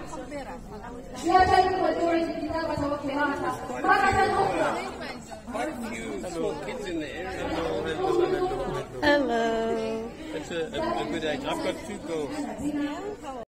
يجب ودور الكتابة والقراءة مرة أخرى. Quite a few small kids in the area. Hello. It's a good age. I've got 2 girls.